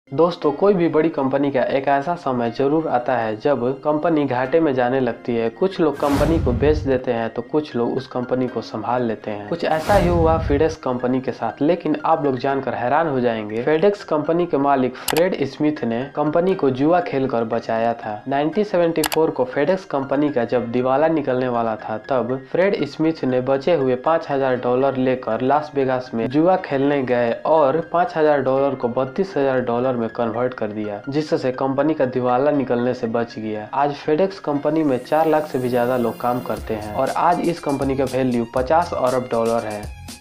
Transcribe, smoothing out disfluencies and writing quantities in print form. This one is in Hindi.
दोस्तों, कोई भी बड़ी कंपनी का एक ऐसा समय जरूर आता है जब कंपनी घाटे में जाने लगती है। कुछ लोग कंपनी को बेच देते हैं तो कुछ लोग उस कंपनी को संभाल लेते हैं। कुछ ऐसा ही हुआ फेडेक्स कंपनी के साथ। लेकिन आप लोग जानकर हैरान हो जाएंगे, फेडेक्स कंपनी के मालिक फ्रेड स्मिथ ने कंपनी को जुआ खेलकर बचाया था। 1974 को फेडेक्स कंपनी का जब दिवाला निकलने वाला था, तब फ्रेड स्मिथ ने बचे हुए $5000 लेकर लास वेगास में जुआ खेलने गए और $5000 को $32,000 में कन्वर्ट कर दिया, जिससे कंपनी का दिवाला निकलने से बच गया। आज फेडेक्स कंपनी में 4 लाख से भी ज्यादा लोग काम करते हैं और आज इस कंपनी का वैल्यू $50 अरब है।